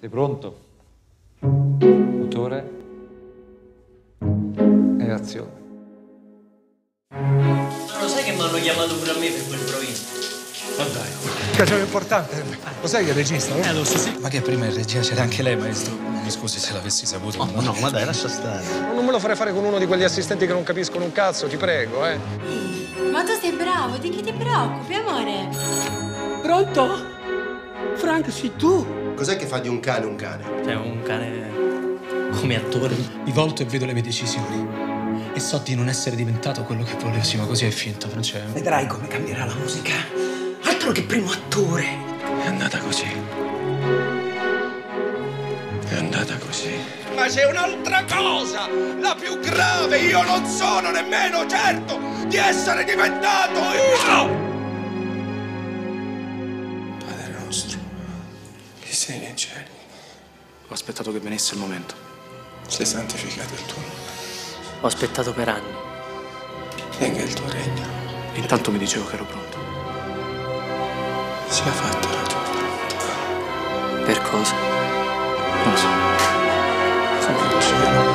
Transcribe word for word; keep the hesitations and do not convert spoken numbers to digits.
Sei pronto? Motore e azione. Ma lo sai che mi hanno chiamato pure a me per quel provino? Ma dai, occasione importante. Lo sai che è il regista, no? Eh, lo so, sì. Ma che prima in regia c'era anche lei, maestro? Mi scusi se l'avessi saputo. Oh, no, ma dai, lascia stare. Non me lo farei fare con uno di quegli assistenti che non capiscono un cazzo, ti prego, eh. Ma tu sei bravo, di chi ti preoccupi, amore? Pronto? Frank, sei tu? Cos'è che fa di un cane un cane? Cioè, un cane come attore. Mi volto e vedo le mie decisioni. E so di non essere diventato quello che volevo. Sì, ma così è finto, Francesco. Vedrai come cambierà la musica. Altro che primo attore. È andata così. È andata così. Ma c'è un'altra cosa, la più grave. Io non sono nemmeno certo di essere diventato io! Padre nostro, che sei nei cieli. Ho aspettato che venisse il momento. Sei santificato il tuo nome. Ho aspettato per anni. Venga il tuo regno. Intanto mi dicevo che ero pronto. Sia fatta la tua volontà. Per cosa? Non lo so. Sono in cielo.